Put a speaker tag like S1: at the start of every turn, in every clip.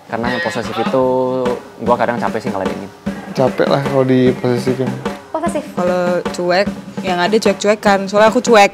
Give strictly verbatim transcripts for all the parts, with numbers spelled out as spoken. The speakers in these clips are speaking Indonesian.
S1: Karena yang posesif itu gue kadang capek sih ngeladenin.
S2: Capek lah kalau diposesifin.
S3: Posesif?
S4: Kalau cuek, yang ada cuek-cuekan, soalnya aku cuek.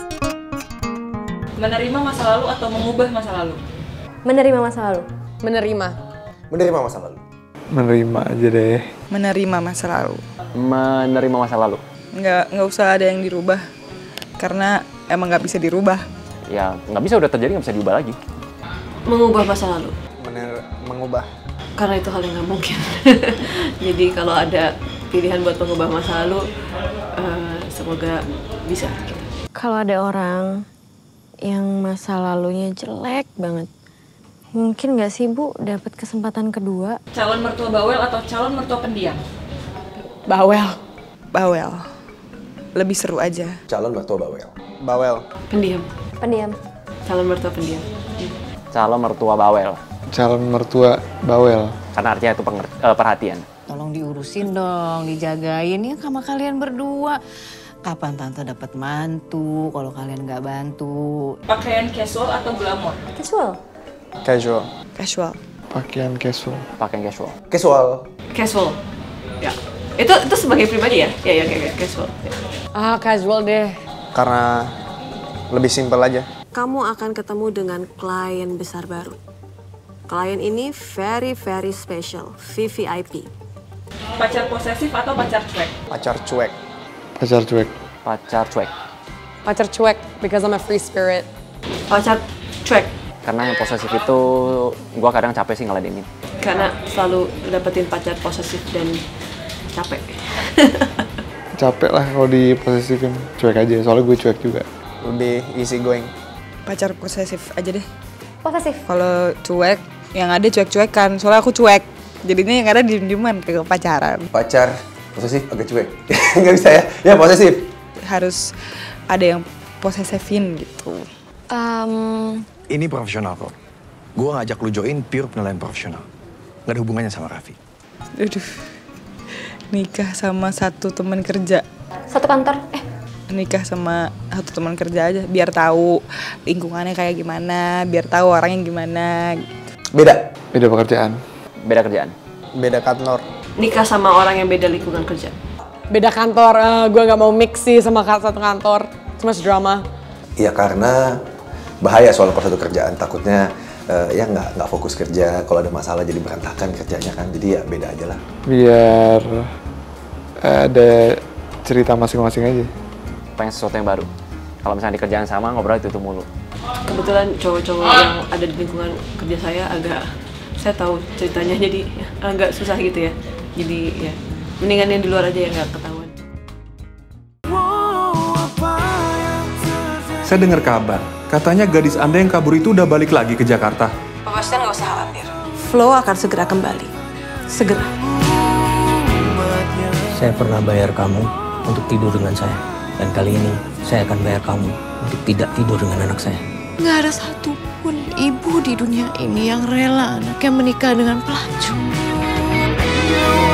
S5: Menerima masa lalu atau mengubah masa lalu?
S3: Menerima masa lalu.
S6: Menerima.
S7: Menerima masa lalu.
S2: Menerima aja deh.
S4: Menerima masa lalu.
S1: Menerima masa lalu.
S4: Nggak, nggak usah ada yang dirubah. Karena emang nggak bisa dirubah.
S1: Ya nggak bisa, udah terjadi, nggak bisa diubah lagi.
S5: Mengubah masa lalu.
S7: Mener mengubah.
S5: Karena itu hal yang nggak mungkin. Jadi kalau ada pilihan buat mengubah masa lalu, uh, semoga bisa.
S3: Kalau ada orang yang masa lalunya jelek banget, mungkin nggak sih Bu dapat kesempatan kedua?
S5: Calon mertua bawel atau calon mertua pendiam?
S6: Bawel.
S4: Bawel. Lebih seru aja.
S7: Calon mertua bawel.
S2: Bawel.
S5: Pendiam.
S3: Pendiam.
S5: Calon mertua pendiam.
S1: Calon mertua bawel.
S2: Calon mertua bawel.
S1: Karena artinya itu penger- uh, perhatian.
S6: Tolong diurusin dong, dijagain ya sama kalian berdua. Kapan tante dapat mantu kalau kalian nggak bantu?
S5: Pakaian casual atau glamour?
S3: Casual.
S2: Casual.
S4: Casual.
S2: Pakaian casual.
S1: Pakaian casual.
S7: Casual.
S5: Casual. Ya. Itu itu sebagai pribadi ya? Ya ya kayak casual. Ya.
S6: Ah, casual deh.
S2: Karena lebih simpel aja.
S8: Kamu akan ketemu dengan klien besar baru. Klien ini very very special, V V I P.
S5: Pacar posesif atau pacar cuek?
S2: Pacar cuek. Pacar cuek.
S1: Pacar cuek.
S6: Pacar cuek, because I'm a free spirit.
S5: Pacar cuek.
S1: Karena yang posesif itu gue kadang capek sih ngeladenin.
S5: Karena selalu dapetin pacar posesif dan capek.
S2: Capek lah kalau diposesifin. Cuek aja, soalnya gue cuek juga. Lebih easy going.
S4: Pacar posesif aja deh.
S3: Posesif.
S4: Kalau cuek, yang ada cuek-cuekan, soalnya aku cuek. Jadinya yang ada diem-dieman ke pacaran.
S7: Pacar posesif agak cuek. Nggak bisa ya? Ya posesif.
S4: Harus ada yang posesifin gitu.
S3: Um,
S9: Ini profesional kok. Gue ngajak lu join pure penilaian profesional. Nggak ada hubungannya sama Raffi.
S4: Aduh, nikah sama satu teman kerja.
S3: satu kantor. Eh,
S4: Nikah sama satu teman kerja aja, biar tahu lingkungannya kayak gimana, biar tahu orangnya gimana. Gitu.
S7: Beda.
S2: Beda pekerjaan.
S1: Beda kerjaan.
S2: Beda kantor.
S5: Nikah sama orang yang beda lingkungan kerja.
S6: Beda kantor, uh, gue nggak mau mix sih sama satu kantor. Cuma drama.
S7: Ya karena bahaya soal per satu kerjaan. Takutnya uh, ya nggak nggak fokus kerja. Kalau ada masalah jadi berantakan kerjanya kan. Jadi ya beda aja lah.
S2: Biar ada cerita masing-masing aja.
S1: Pengen sesuatu yang baru. Kalau misalnya di kerjaan sama, ngobrol itu, itu mulu.
S5: Kebetulan cowok-cowok yang ada di lingkungan kerja saya agak, saya tahu ceritanya jadi agak susah gitu ya. Jadi ya mendingan yang di luar aja yang nggak ketahuan.
S10: Saya dengar kabar, katanya gadis Anda yang kabur itu udah balik lagi ke Jakarta.
S8: Pak Bastian nggak usah khawatir. Flow akan segera kembali. Segera.
S11: Saya pernah bayar kamu untuk tidur dengan saya. Dan kali ini saya akan bayar kamu untuk tidak tidur dengan anak saya.
S12: Nggak ada satupun ibu di dunia ini yang rela anaknya menikah dengan pelacur.